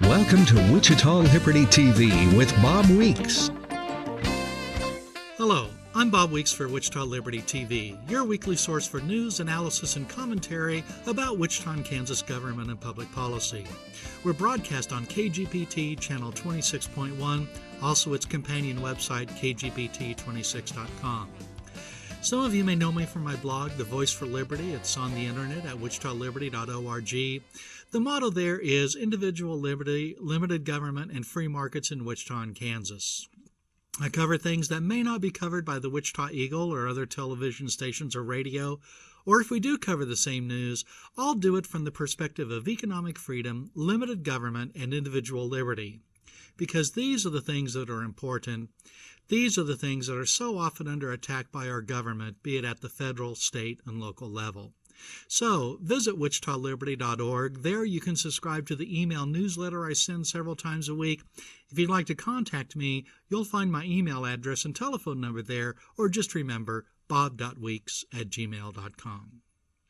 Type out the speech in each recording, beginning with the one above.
Welcome to Wichita Liberty TV with Bob Weeks. Hello, I'm Bob Weeks for Wichita Liberty TV, your weekly source for news, analysis, and commentary about Wichita, Kansas government and public policy. We're broadcast on KGPT Channel 26.1, also its companion website, kgpt26.com. Some of you may know me from my blog, The Voice for Liberty. It's on the internet at wichitaliberty.org. The motto there is individual liberty, limited government, and free markets in Wichita and Kansas. I cover things that may not be covered by the Wichita Eagle or other television stations or radio, or if we do cover the same news, I'll do it from the perspective of economic freedom, limited government, and individual liberty. Because these are the things that are important. These are the things that are so often under attack by our government, be it at the federal, state, and local level. So, visit wichitaliberty.org. There you can subscribe to the email newsletter I send several times a week. If you'd like to contact me, you'll find my email address and telephone number there, or just remember bob.weeks@gmail.com.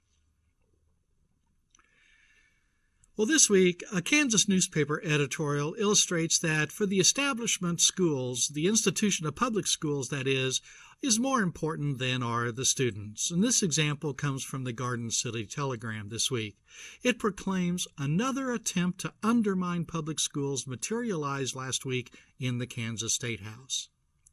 Well, this week, a Kansas newspaper editorial illustrates that for the establishment schools, the institution of public schools, that is more important than are the students. And this example comes from the Garden City Telegram this week. It proclaims another attempt to undermine public schools materialized last week in the Kansas State House.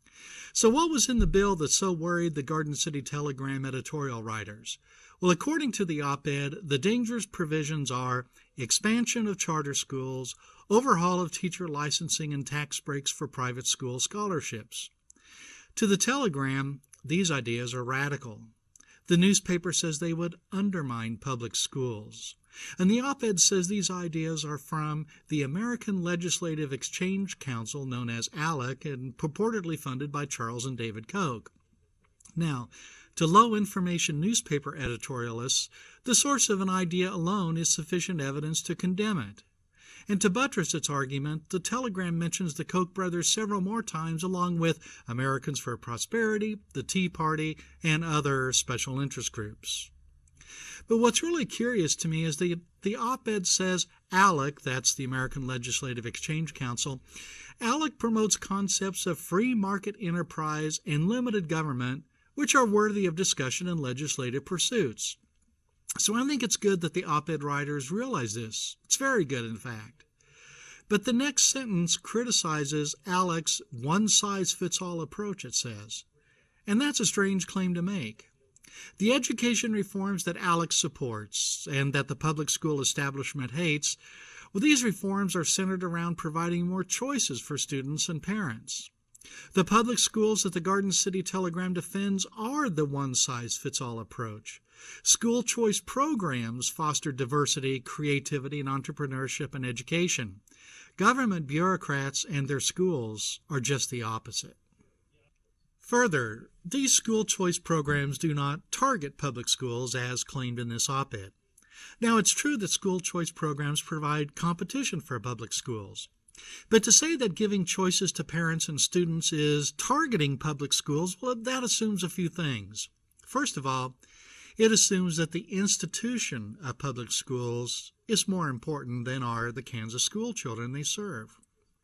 So what was in the bill that so worried the Garden City Telegram editorial writers? Well, according to the op-ed, the dangerous provisions are expansion of charter schools, overhaul of teacher licensing, and tax breaks for private school scholarships. To the Telegram, these ideas are radical. The newspaper says they would undermine public schools. And the op-ed says these ideas are from the American Legislative Exchange Council, known as ALEC, and purportedly funded by Charles and David Koch. Now, to low-information newspaper editorialists, the source of an idea alone is sufficient evidence to condemn it. And to buttress its argument, the Telegram mentions the Koch brothers several more times, along with Americans for Prosperity, the Tea Party, and other special interest groups. But what's really curious to me is the op-ed says ALEC, that's the American Legislative Exchange Council, ALEC promotes concepts of free market enterprise and limited government, which are worthy of discussion in legislative pursuits. So I think it's good that the op-ed writers realize this. It's very good, in fact. But the next sentence criticizes ALEC's one-size-fits-all approach, it says. And that's a strange claim to make. The education reforms that ALEC supports and that the public school establishment hates, well, these reforms are centered around providing more choices for students and parents. The public schools that the Garden City Telegram defends are the one-size-fits-all approach. School choice programs foster diversity, creativity, and entrepreneurship and education. Government bureaucrats and their schools are just the opposite. Further, these school choice programs do not target public schools as claimed in this op-ed. Now, it's true that school choice programs provide competition for public schools. But to say that giving choices to parents and students is targeting public schools, well, that assumes a few things. First of all, it assumes that the institution of public schools is more important than are the Kansas school children they serve.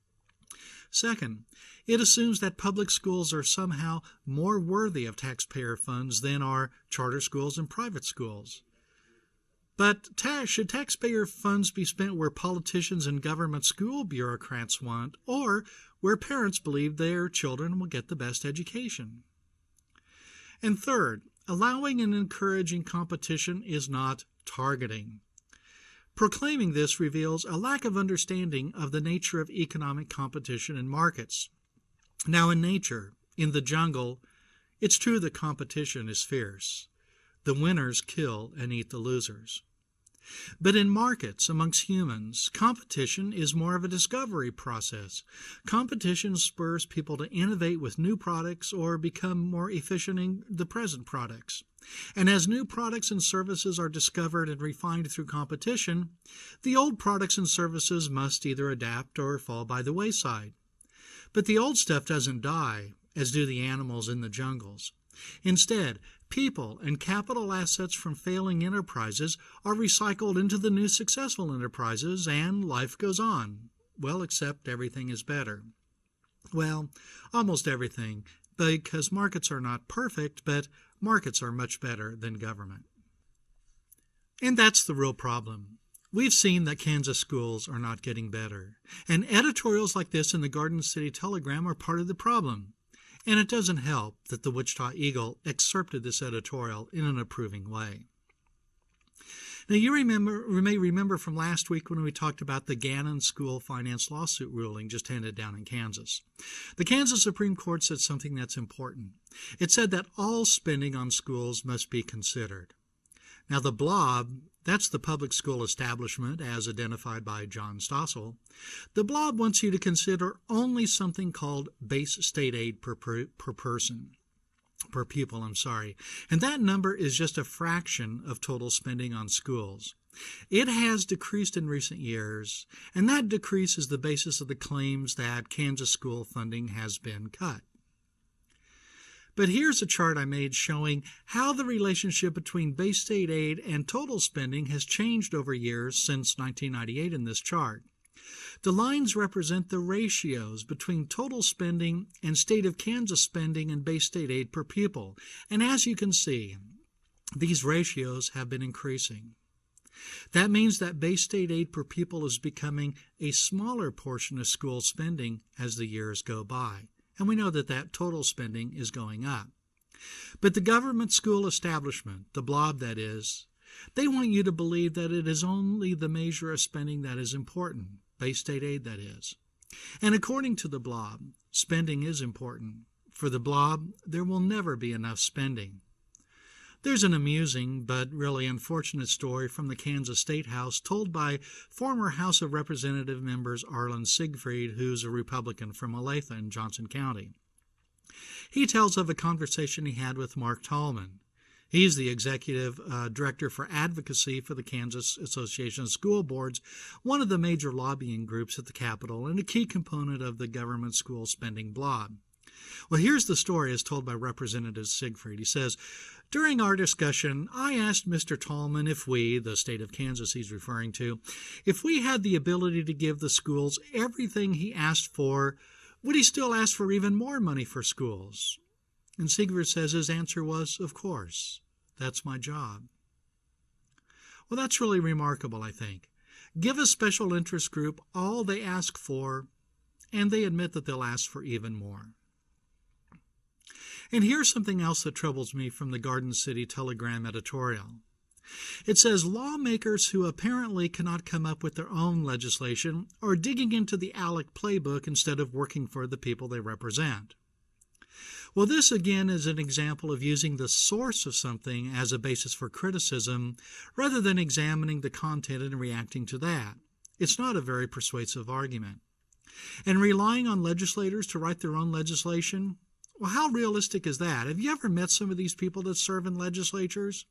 Second, it assumes that public schools are somehow more worthy of taxpayer funds than are charter schools and private schools. But should taxpayer funds be spent where politicians and government school bureaucrats want, or where parents believe their children will get the best education? And third, allowing and encouraging competition is not targeting. Proclaiming this reveals a lack of understanding of the nature of economic competition in markets. Now, in nature, in the jungle, it's true that competition is fierce. The winners kill and eat the losers. But in markets, amongst humans, competition is more of a discovery process. Competition spurs people to innovate with new products or become more efficient in the present products. And as new products and services are discovered and refined through competition, the old products and services must either adapt or fall by the wayside. But the old stuff doesn't die, as do the animals in the jungles. Instead, people and capital assets from failing enterprises are recycled into the new successful enterprises, and life goes on. Well, except everything is better. Well, almost everything, because markets are not perfect, but markets are much better than government. And that's the real problem. We've seen that Kansas schools are not getting better, and editorials like this in the Garden City Telegram are part of the problem. And it doesn't help that the Wichita Eagle excerpted this editorial in an approving way. Now, you may remember from last week when we talked about the Gannon School Finance lawsuit ruling just handed down in Kansas. The Kansas Supreme Court said something that's important. It said that all spending on schools must be considered. Now, the blob, that's the public school establishment as identified by John Stossel. The blob wants you to consider only something called base state aid per pupil, and that number is just a fraction of total spending on schools. It has decreased in recent years, and that decrease is the basis of the claims that Kansas school funding has been cut. But here's a chart I made showing how the relationship between base state aid and total spending has changed over years since 1998 in this chart. The lines represent the ratios between total spending and state of Kansas spending and base state aid per pupil. And as you can see, these ratios have been increasing. That means that base state aid per pupil is becoming a smaller portion of school spending as the years go by. And we know that total spending is going up. But the government school establishment, the blob that is, they want you to believe that it is only the measure of spending that is important, base state aid that is. And according to the blob, spending is important. For the blob, there will never be enough spending. There's an amusing but really unfortunate story from the Kansas State House told by former House of Representative members Arlen Siegfried, who's a Republican from Olathe in Johnson County. He tells of a conversation he had with Mark Tallman. He's the executive director for advocacy for the Kansas Association of School Boards, one of the major lobbying groups at the Capitol and a key component of the government school spending blob. Well, here's the story as told by Representative Siegfried. He says, "During our discussion, I asked Mr. Tallman if we, the state of Kansas he's referring to, if we had the ability to give the schools everything he asked for, would he still ask for even more money for schools?" And Siegfried says his answer was, "Of course. That's my job." Well, that's really remarkable, I think. Give a special interest group all they ask for, and they admit that they'll ask for even more. And here's something else that troubles me from the Garden City Telegram editorial. It says lawmakers who apparently cannot come up with their own legislation are digging into the ALEC playbook instead of working for the people they represent. Well, this again is an example of using the source of something as a basis for criticism rather than examining the content and reacting to that. It's not a very persuasive argument. And relying on legislators to write their own legislation, well, how realistic is that? Have you ever met some of these people that serve in legislatures?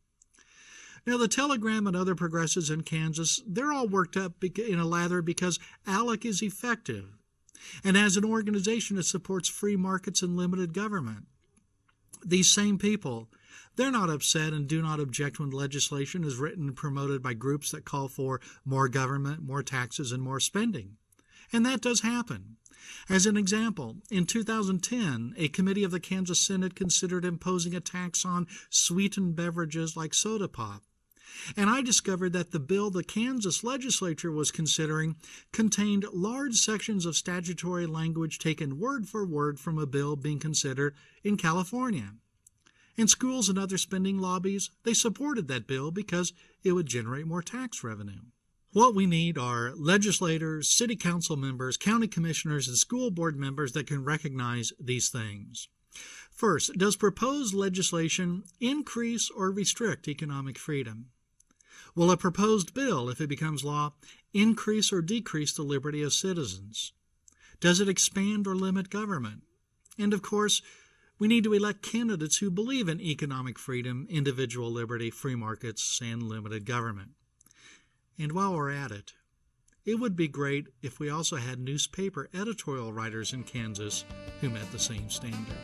Now, the Telegram and other progressives in Kansas, they're all worked up in a lather because ALEC is effective. And as an organization, it supports free markets and limited government. These same people, they're not upset and do not object when legislation is written and promoted by groups that call for more government, more taxes, and more spending. And that does happen. As an example, in 2010, a committee of the Kansas Senate considered imposing a tax on sweetened beverages like soda pop. And I discovered that the bill the Kansas legislature was considering contained large sections of statutory language taken word for word from a bill being considered in California. And schools and other spending lobbies, they supported that bill because it would generate more tax revenue. What we need are legislators, city council members, county commissioners, and school board members that can recognize these things. First, does proposed legislation increase or restrict economic freedom? Will a proposed bill, if it becomes law, increase or decrease the liberty of citizens? Does it expand or limit government? And of course, we need to elect candidates who believe in economic freedom, individual liberty, free markets, and limited government. And while we're at it, it would be great if we also had newspaper editorial writers in Kansas who met the same standard.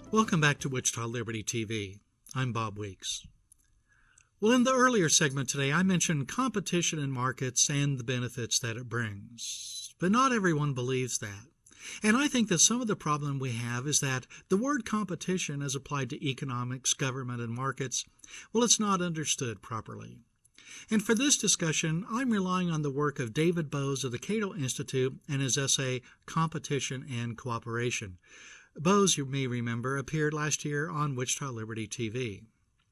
Welcome back to Wichita Liberty TV. I'm Bob Weeks. Well, in the earlier segment today, I mentioned competition in markets and the benefits that it brings. But not everyone believes that. And I think that some of the problem we have is that the word competition as applied to economics, government, and markets, well, it's not understood properly. And for this discussion, I'm relying on the work of David Bose of the Cato Institute and his essay, Competition and Cooperation. Bose, you may remember, appeared last year on Wichita Liberty TV.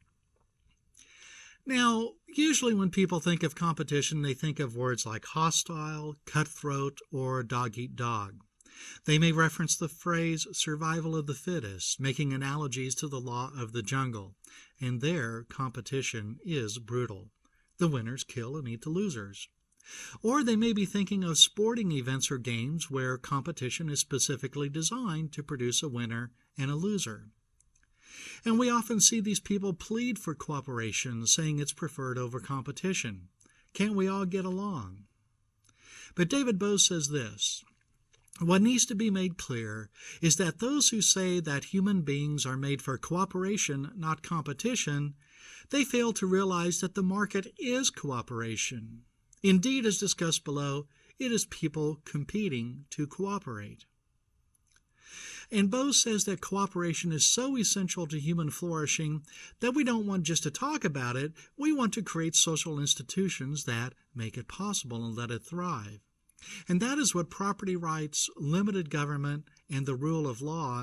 Now, usually when people think of competition, they think of words like hostile, cutthroat, or dog-eat-dog. They may reference the phrase survival of the fittest, making analogies to the law of the jungle. And there, competition is brutal. The winners kill and eat the losers. Or they may be thinking of sporting events or games where competition is specifically designed to produce a winner and a loser. And we often see these people plead for cooperation, saying it's preferred over competition. Can't we all get along? But David Bose says this: what needs to be made clear is that those who say that human beings are made for cooperation, not competition, they fail to realize that the market is cooperation. Indeed, as discussed below, it is people competing to cooperate. And Bose says that cooperation is so essential to human flourishing that we don't want just to talk about it, we want to create social institutions that make it possible and let it thrive. And that is what property rights, limited government, and the rule of law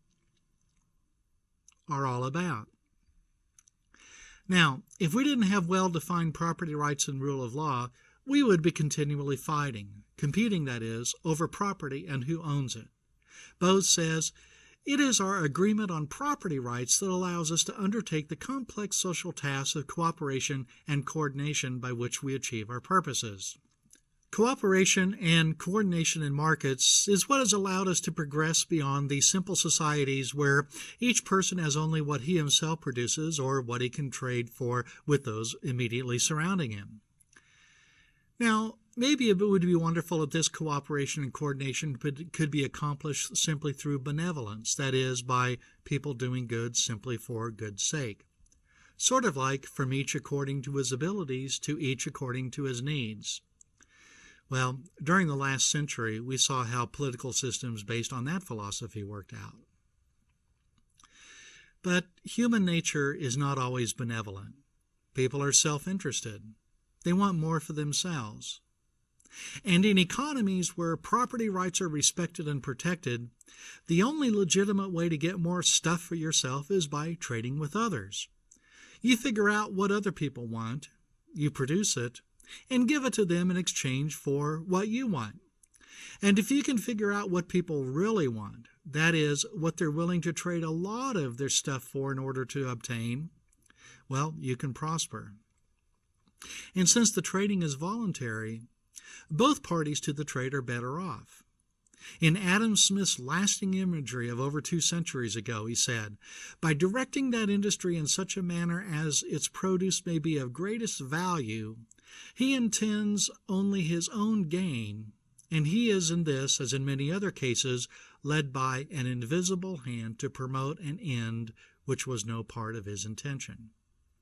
are all about. Now, if we didn't have well-defined property rights and rule of law, we would be continually fighting, competing, that is, over property and who owns it. Bose says, it is our agreement on property rights that allows us to undertake the complex social tasks of cooperation and coordination by which we achieve our purposes. Cooperation and coordination in markets is what has allowed us to progress beyond the simple societies where each person has only what he himself produces or what he can trade for with those immediately surrounding him. Now, maybe it would be wonderful if this cooperation and coordination could be accomplished simply through benevolence, that is, by people doing good simply for good's sake. Sort of like from each according to his abilities to each according to his needs. Well, during the last century, we saw how political systems based on that philosophy worked out. But human nature is not always benevolent. People are self-interested. They want more for themselves. And in economies where property rights are respected and protected, the only legitimate way to get more stuff for yourself is by trading with others. You figure out what other people want, you produce it, and give it to them in exchange for what you want. And if you can figure out what people really want, that is, what they're willing to trade a lot of their stuff for in order to obtain, well, you can prosper. And since the trading is voluntary, both parties to the trade are better off. In Adam Smith's lasting imagery of over 2 centuries ago, he said, by directing that industry in such a manner as its produce may be of greatest value, he intends only his own gain, and he is in this, as in many other cases, led by an invisible hand to promote an end which was no part of his intention.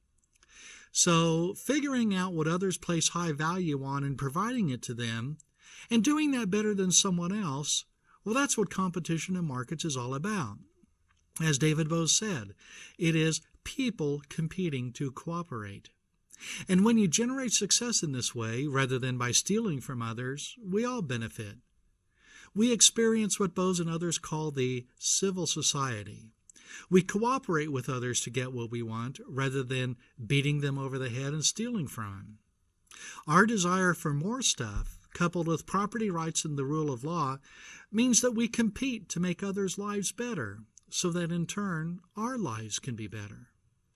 So, figuring out what others place high value on and providing it to them, and doing that better than someone else, well, that's what competition in markets is all about. As David Bose said, it is people competing to cooperate. And when you generate success in this way, rather than by stealing from others, we all benefit. We experience what Bose and others call the civil society. We cooperate with others to get what we want, rather than beating them over the head and stealing from them. Our desire for more stuff, coupled with property rights and the rule of law, means that we compete to make others' lives better, so that in turn our lives can be better.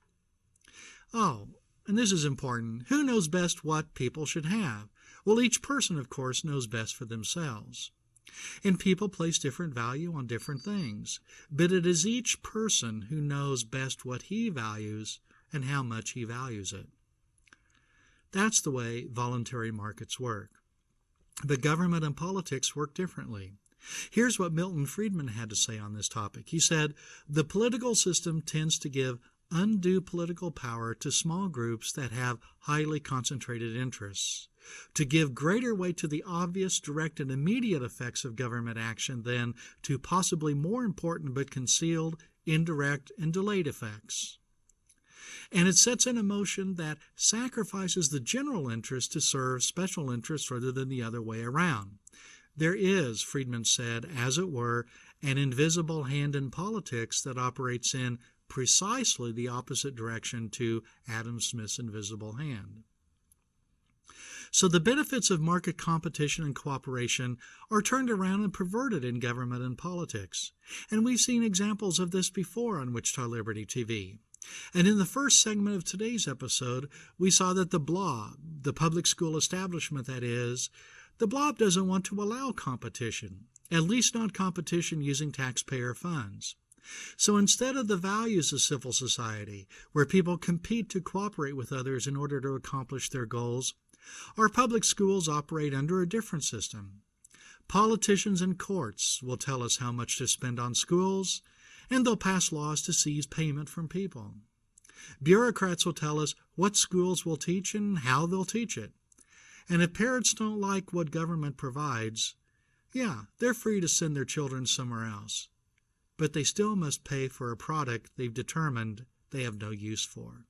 Oh, and this is important. Who knows best what people should have? Well, each person, of course, knows best for themselves. And people place different value on different things. But it is each person who knows best what he values and how much he values it. That's the way voluntary markets work. But government and politics work differently. Here's what Milton Friedman had to say on this topic. He said, "The political system tends to give undue political power to small groups that have highly concentrated interests, to give greater weight to the obvious, direct, and immediate effects of government action than to possibly more important but concealed, indirect, and delayed effects. And it sets in a motion that sacrifices the general interest to serve special interests rather than the other way around. There is," Friedman said, "as it were, an invisible hand in politics that operates in precisely the opposite direction to Adam Smith's invisible hand." So the benefits of market competition and cooperation are turned around and perverted in government and politics. And we've seen examples of this before on Wichita Liberty TV. And in the first segment of today's episode, we saw that the Blob, the public school establishment that is, the Blob doesn't want to allow competition, at least not competition using taxpayer funds. So instead of the values of civil society, where people compete to cooperate with others in order to accomplish their goals, our public schools operate under a different system. Politicians and courts will tell us how much to spend on schools, and they'll pass laws to seize payment from people. Bureaucrats will tell us what schools will teach and how they'll teach it. And if parents don't like what government provides, they're free to send their children somewhere else. But they still must pay for a product they've determined they have no use for.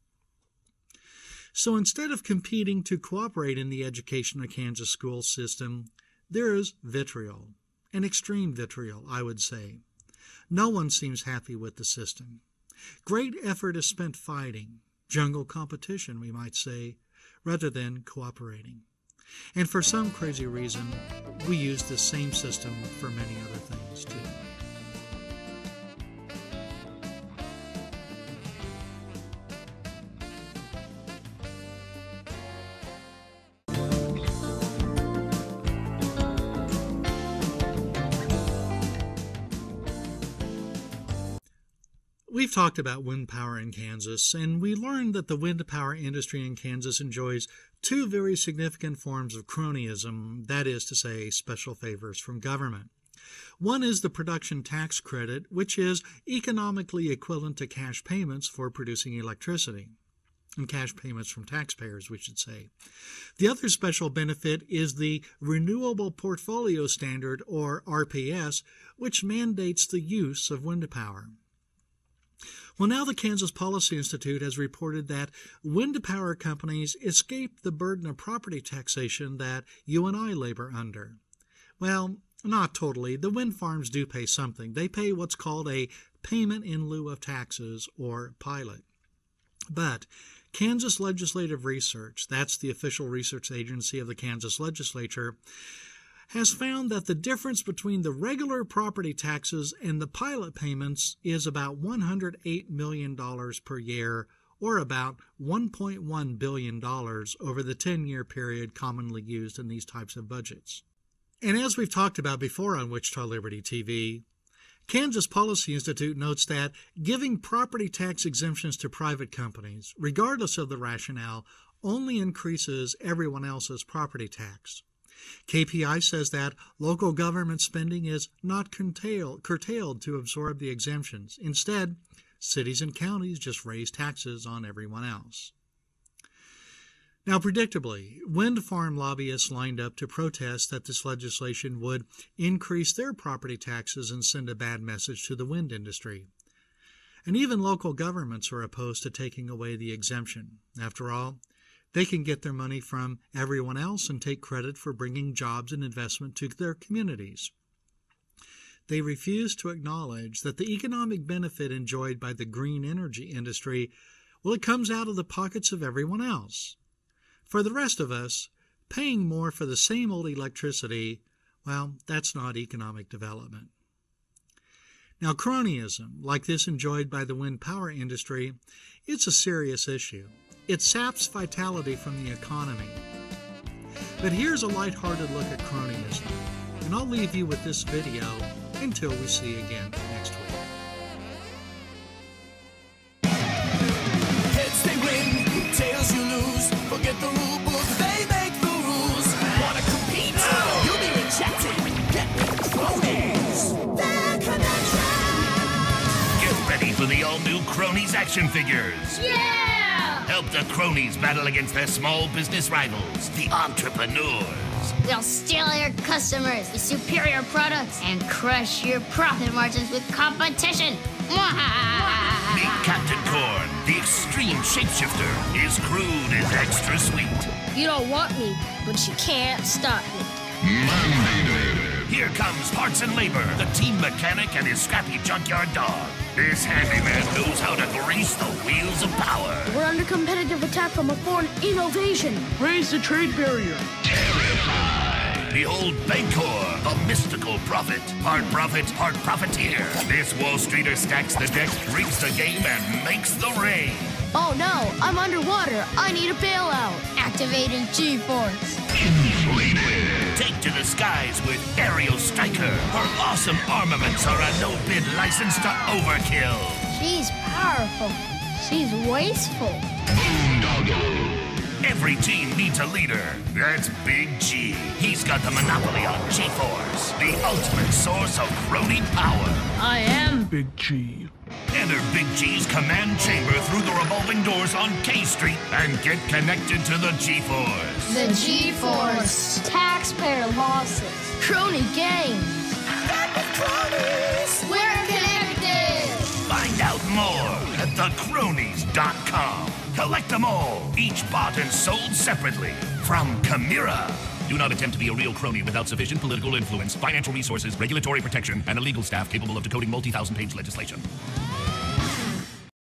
So instead of competing to cooperate in the education of Kansas school system, there is vitriol, an extreme vitriol, I would say. No one seems happy with the system. Great effort is spent fighting, jungle competition, we might say, rather than cooperating. And for some crazy reason, we use this same system for many other things too. We've talked about wind power in Kansas, and we learned that the wind power industry in Kansas enjoys two very significant forms of cronyism, that is to say, special favors from government. One is the production tax credit, which is economically equivalent to cash payments for producing electricity, and cash payments from taxpayers, we should say. The other special benefit is the Renewable Portfolio Standard, or RPS, which mandates the use of wind power. Well, now the Kansas Policy Institute has reported that wind power companies escape the burden of property taxation that you and I labor under. Well, not totally. The wind farms do pay something. They pay what's called a payment in lieu of taxes, or pilot. But Kansas Legislative Research, that's the official research agency of the Kansas legislature, has found that the difference between the regular property taxes and the pilot payments is about $108 million per year, or about $1.1 billion over the 10-year period commonly used in these types of budgets. And as we've talked about before on Wichita Liberty TV, Kansas Policy Institute notes that giving property tax exemptions to private companies, regardless of the rationale, only increases everyone else's property tax. KPI says that local government spending is not curtailed to absorb the exemptions. Instead, cities and counties just raise taxes on everyone else. Now, predictably, wind farm lobbyists lined up to protest that this legislation would increase their property taxes and send a bad message to the wind industry. And even local governments are opposed to taking away the exemption. After all, they can get their money from everyone else and take credit for bringing jobs and investment to their communities. They refuse to acknowledge that the economic benefit enjoyed by the green energy industry, well, it comes out of the pockets of everyone else. For the rest of us, paying more for the same old electricity, well, that's not economic development. Now, cronyism, like this enjoyed by the wind power industry, it's a serious issue. It saps vitality from the economy. But here's a lighthearted look at cronyism, and I'll leave you with this video until we see you again next week. Heads they win, tails you lose. Forget the rule book, they make the rules. Wanna compete? You'll be rejected. Get control. for the all-new Cronies action figures. Yeah! Help the Cronies battle against their small business rivals, the entrepreneurs. We'll steal your customers with superior products and crush your profit margins with competition. Meet Captain Corn, the extreme shapeshifter. His crude is extra sweet. You don't want me, but you can't stop me. Here comes Parts and Labor, the team mechanic and his scrappy junkyard dog. This handyman knows how to grease the wheels of power. We're under competitive attack from a foreign innovation. Raise the trade barrier. Behold Bancor, the mystical prophet. Part profiteer. This Wall Streeter stacks the deck, rigs the game, and makes the rain. Oh no, I'm underwater. I need a bailout. Activating G-Force. Take to the skies with Aerial Striker. Her awesome armaments are a no-bid license to overkill. She's powerful. She's wasteful. Every team needs a leader. That's Big G. He's got the monopoly on G-Force, the ultimate source of Crony power. I am Big G. Enter Big G's command chamber through the revolving doors on K Street and get connected to the G-Force. The G-Force. Taxpayer losses. Crony games. We're connected. Find out more at thecronies.com. Collect them all, each bought and sold separately. From Chimera. Do not attempt to be a real crony without sufficient political influence, financial resources, regulatory protection, and a legal staff capable of decoding multi-thousand-page legislation.